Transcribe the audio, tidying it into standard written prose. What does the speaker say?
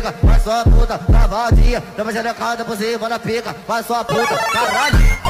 pica, vai sua puta, cavadinha, dá uma xerecada por cima da pica, vai sua puta, caralho.